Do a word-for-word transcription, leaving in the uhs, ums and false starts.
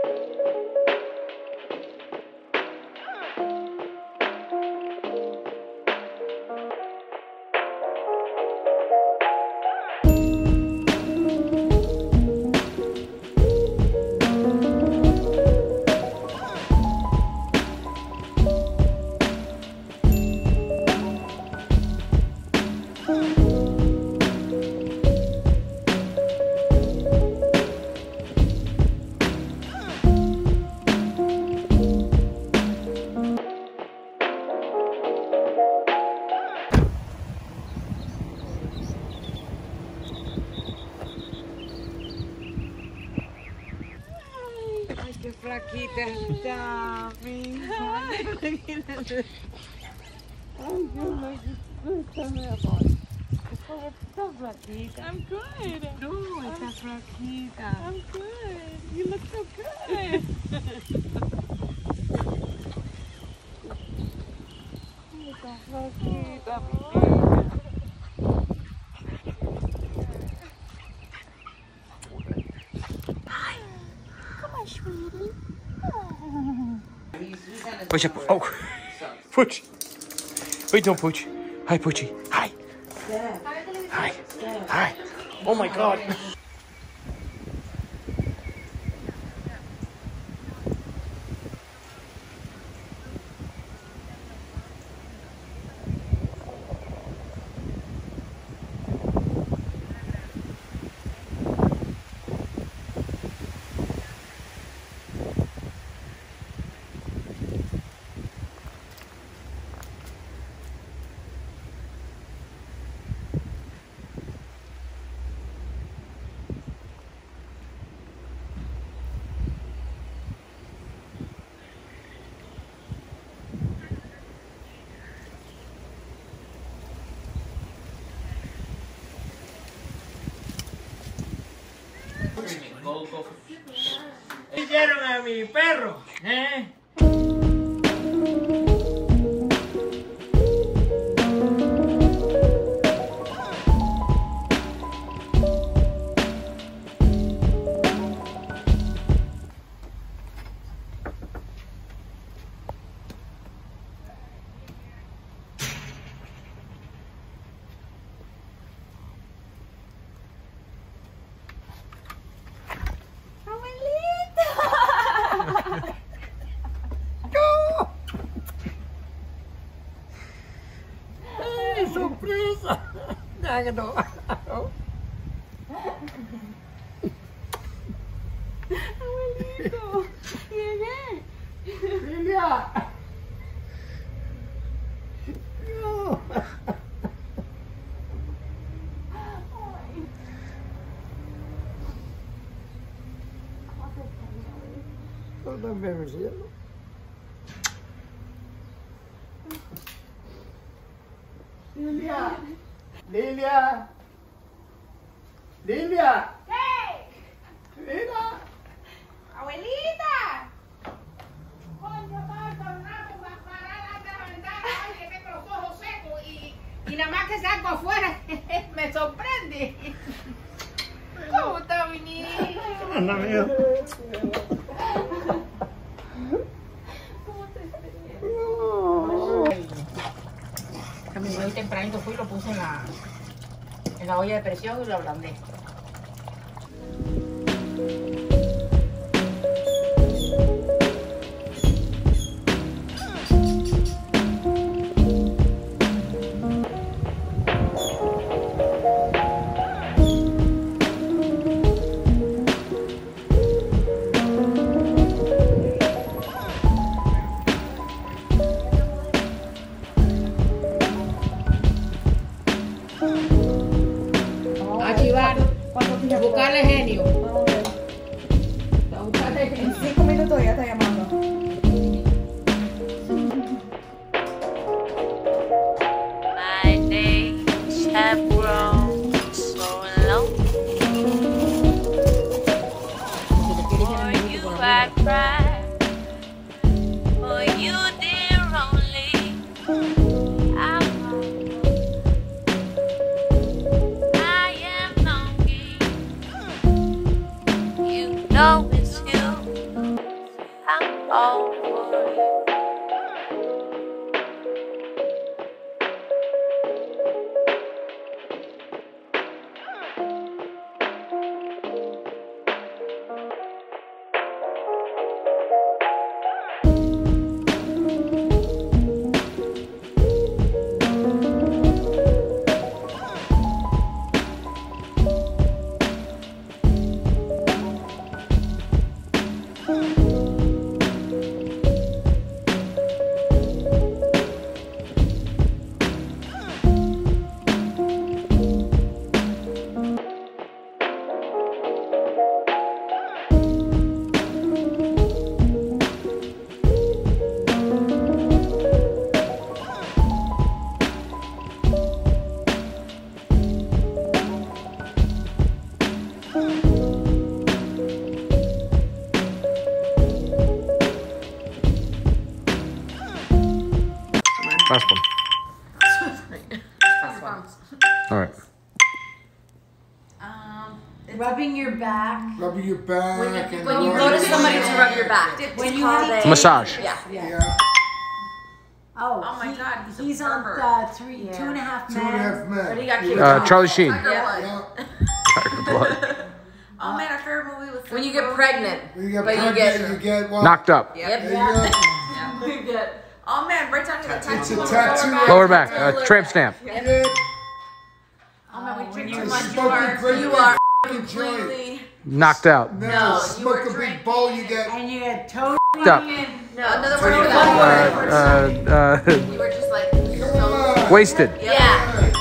Qué flaquita está, mi hija. Ay, Dios mío, está mi amor. Está flaquita. I'm good. No, está flaquita. I'm good. You look so good. Está flaquita, mi hija. Push up. Oh, Pooch. What are you doing, Pooch? Hi, Poochie. Hi. Hi. Hi. Oh my God. ¿Qué hicieron a mi perro? ¿Eh? ¡Sorpresa! ¡Abuelito! ¿Llegué? ¡Lilia! ¡No! No también me cielo. Lilia, Lilia, Lilia. ¿Qué? Mira. Abuelita. Coño, Marta, una parada de la ventana, ay, que tengo los ojos secos y, y nada más que salgo afuera me sorprende. ¿Cómo está mi niño? Anda mío. Hoy tempranito fui y lo puse en la, en la olla de presión y lo ablandé. Buscarle genio. En cinco minutos ya está llamando. My days have grown so lonely. For you I cry, for you dear only. I I am longing. You know it's you. I'm all for you. Last one. All right. Um, rubbing your back. Rubbing your back. When you, and when you rubbing go to somebody your to neck. rub your back. When you have Massage. Yeah. Yeah. Oh, Oh my he- God, he's a he's on pervert. uh, three, two and a half Two men. and a half men. But he got Yeah. cute. Uh, Charlie Sheen. Tiger blood. Yeah. Tiger blood. Oh man, our favorite movie was When you get pregnant. When you get But you pregnant, get- you get what? Knocked up. Yep. There you You get. Oh man, right down to the tattoo. It's a on the tattoo. Lower back. Uh, tramp stamp. go. Yeah. Oh man, we drink When too you much. smoke You a are, great you big are fucking joint. completely. Knocked out. No, No, you smoke were a big drinking bowl, you get. And you get toe. Up. No, another word for Uh, that. uh, uh, You were just like so. Come on. wasted. Yeah.